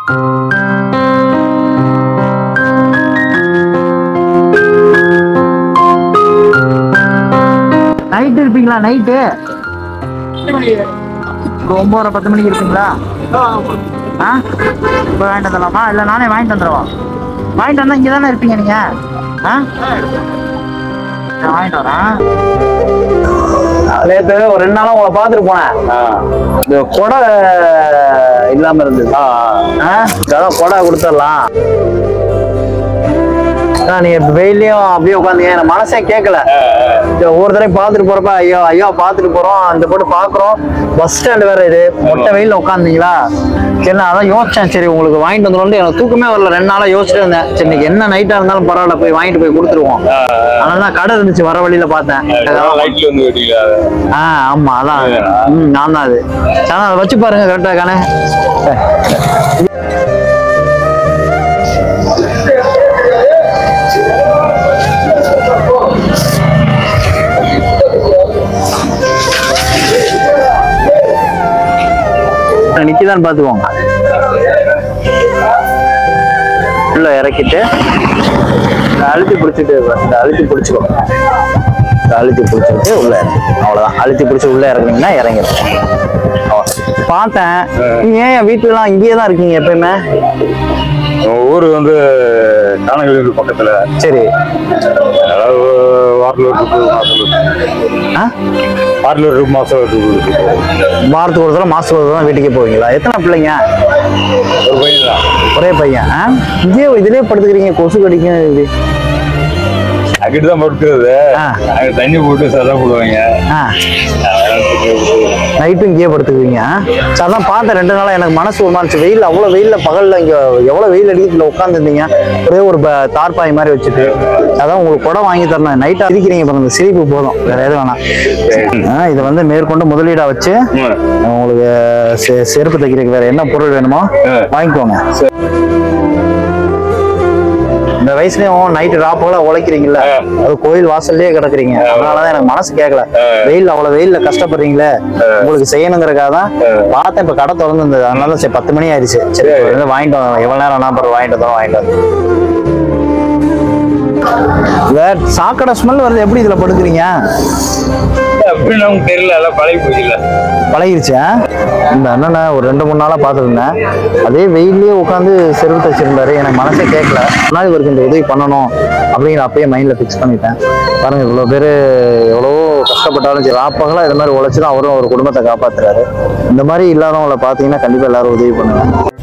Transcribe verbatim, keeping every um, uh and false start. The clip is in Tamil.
நைட்டு இருப்பீங்களா? நைட்டு ஒன்பதரை பத்து மணிக்கு இருப்பீங்களா? ஆ இப்போ வாங்கிட்டு வந்துடலாமா? இல்லை நானே வாங்கிட்டு வந்துடுவா. வாங்கிட்டு வந்தா இங்கே தானே இருப்பீங்க நீங்க? ஆ வாங்கிட்டு வரேன். நேற்று ஒரு ரெண்டு நாளா உங்களை பார்த்துட்டு போனேன். இந்த கொடை இல்லாம இருந்தது. அதான் கொடை கொடுத்துடலாம். நீங்க வெயிலையும் அப்படியே உட்காந்தீங்க, எனக்கு மனசே கேட்கல. ஒவ்வொரு தடவை பார்த்துட்டு போறப்ப ஐயோ ஐயோ பார்த்துட்டு போறோம், அந்த போட்டு பாக்குறோம். பஸ் ஸ்டாண்டு வேற இது, மொட்டை வெயில உட்காந்தீங்களா? சரி நான் அதான் யோசிச்சேன், சரி உங்களுக்கு வாங்கிட்டு வந்துடும். எனக்கு தூக்கமே வரல, ரெண்டு நாளா யோசிச்சுட்டு இருந்தேன். சரி இன்னைக்கு என்ன நைட்டா இருந்தாலும் பரவாயில்ல, போய் வாங்கிட்டு போய் கொடுத்துருவோம். அதனாலதான் கடை இருந்துச்சு, வர வழியில பார்த்தேன். ஆஹ் ஆமா அதான். ம் நான் தான் அது. அதை வச்சு பாருங்க கரெக்டா காணே. நிக்கிதான் பாத்துக்கோங்க. உள்ள இறக்கிட்டு அழுத்தி பிடிச்சிட்டு அழுத்தி பிடிச்சிக்கோ. அழுத்தி பிடிச்சிட்டு உள்ள அவ்வளவுதான். அழுத்தி பிடிச்சி உள்ள இறங்குனீங்கன்னா இறங்கிடும். பார்த்தேன். நீங்க ஏன் வீட்டுல எல்லாம் இங்கேயே தான் இருக்கீங்க எப்பயுமே? ஊரு வந்து காணகலூர் பக்கத்துல. சரி. வாரத்துக்கு ஒரு தடவை மாசம் ஒரு தடவை வீட்டுக்கே போவீங்களா? எத்தனை பிள்ளைங்க? ஒரு பையன் தான். ஒரே பையன். இங்கே இதுலயே படுத்துக்கிறீங்க, கொசு கடிக்கும். இது அங்கிட்டுதான் படுக்கிறது. தண்ணி போட்டு சதா போடுவாங்க. நைட்டும் இங்கேயே படுத்துக்குவீங்க. அதான் பார்த்தேன் ரெண்டு நாளா எனக்கு மனசு ஒரு மாதிரி. வெயில் அவ்வளவு வெயில்ல பகல்ல இங்க எவ்வளவு வெயில் அடிக்கிறதுல உட்கார்ந்து இருந்தீங்க, ஒரே ஒரு தார்பாய் மாதிரி வச்சுட்டு. அதான் உங்களுக்கு குடம் வாங்கி தரணும். நைட்டா இருக்கிறீங்க பாருங்க, சிரிப்பு போதும், வேற எதுவும் வேணாம். இதை வந்து மேற்கொண்டு முதலீடா வச்சு உங்களுக்கு செருப்பு தைக்கிறதுக்கு வேற என்ன பொருள் வேணுமோ வாங்கிக்கோங்க. இந்த வயசுலயும் நைட்டு ராப்போல உழைக்கிறீங்கல்ல, அது கோயில் வாசல்லே கிடக்குறீங்க. அதனாலதான் எனக்கு மனசு கேட்கல. வெயில் அவ்வளவு வெயில்ல கஷ்டப்படுறீங்களே, உங்களுக்கு செய்யணுங்கிறக்காக தான் பார்த்தேன். இப்ப கடை திறந்து இருந்தது, அதனால சரி பத்து மணி ஆயிடுச்சு. சரி வாங்கிட்டு வந்தோம். எவ்வளவு நேரம் வேணா பிறகு வாங்கிட்டு வந்தோம். வாங்கிட்டு வந்தோம். வேற சாக்கடை ஸ்மெல் வருது. எப்படி இதுல படுக்குறீங்க? தெரியல, பழகி போயிடல. பழகிருச்சா? இந்த அண்ணனை ஒரு ரெண்டு மூணு நாளா பார்த்துருந்தேன். அதே வெயிலே உட்காந்து செருப்பு தச்சிருந்தாரு. எனக்கு மனசே கேட்கல. அதனால இவருக்கு இந்த உதவி பண்ணணும் அப்படிங்கிற அப்பயே மைண்ட்ல பிக்ஸ் பண்ணிட்டேன். பாருங்க இவ்வளவு பேரு எவ்வளவோ கஷ்டப்பட்டாலும் சரி, ராப்பகலா இது மாதிரி உழைச்சுதான் அவரும் ஒரு குடும்பத்தை காப்பாத்துறாரு. இந்த மாதிரி இல்லாதவங்களை பார்த்தீங்கன்னா கண்டிப்பா எல்லாரும் உதவி பண்ணுவாங்க.